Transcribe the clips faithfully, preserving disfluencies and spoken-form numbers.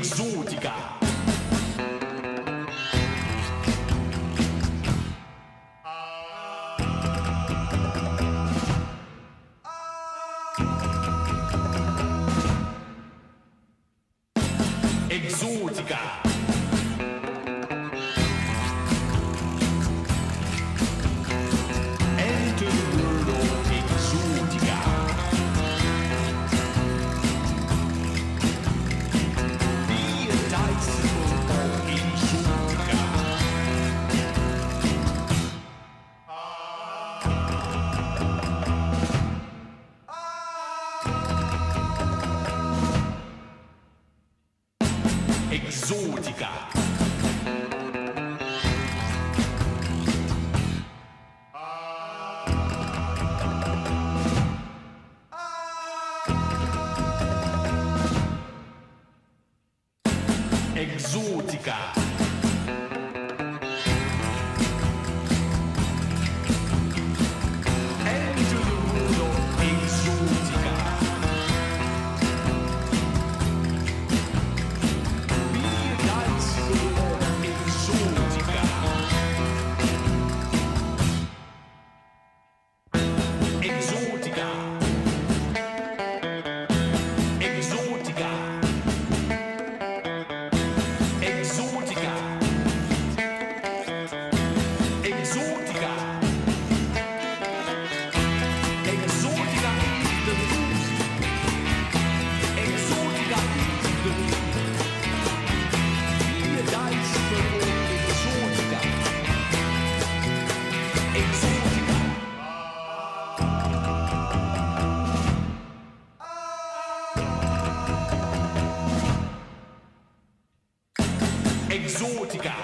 esotica. Exotica. Enter the world of exotica. Be a dice of exotica. Exotica. Exotica. Enter the world of exotica. Be a dice of exotica. Exotica. Exotica. Exotica. Exotica. Exotica is the music. Exotica is the music. Be a dice for exotica. Exotica. Exotica.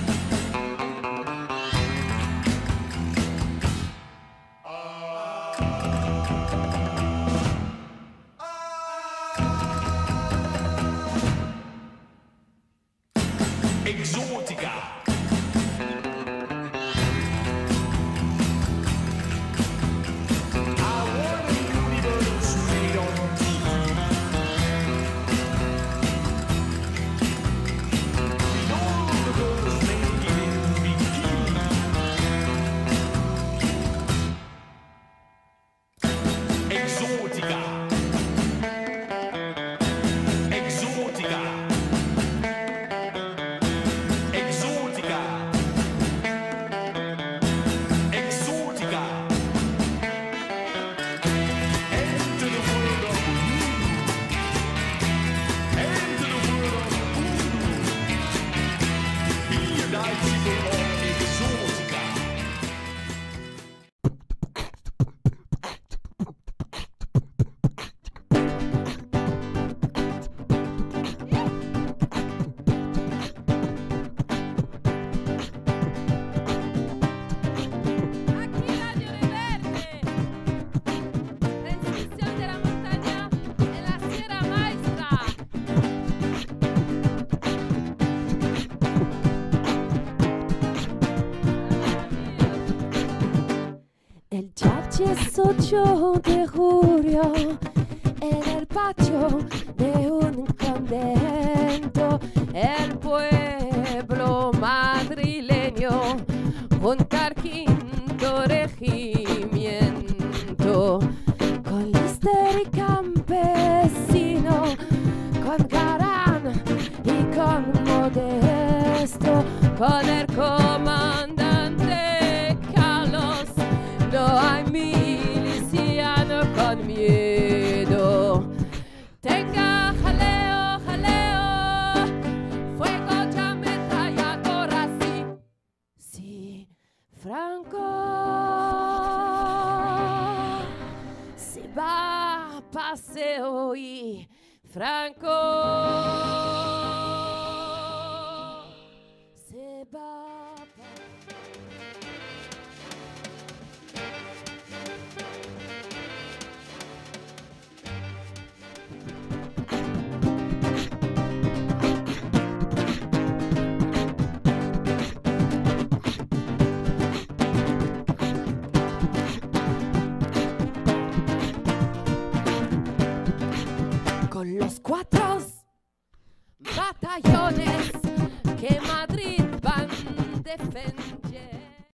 Exotica. I want a universe made of tea. With all the girls naked in bikini. Exotica. Exotica. Exotica. Exotica. Enter the world of voodoo. Enter the world of voodoo. Be a dice of exotica. Aquí Radio Reverde, transmisión de la montaña en la Sierra Maestra. El dieciocho de julio, en el patio de un convento, el pueblo madrileño junta al quinto regimiento, con Alistair y campesino, con Garán y con Modesto, con el comandante Carlos. No hay miliciano con miedo. Tenga jaleo, jaleo, fuego ya ametralladora, sí, sí, Franco se va a paseo y Franco se va a paseo. batallones que Madrid van defendiendo.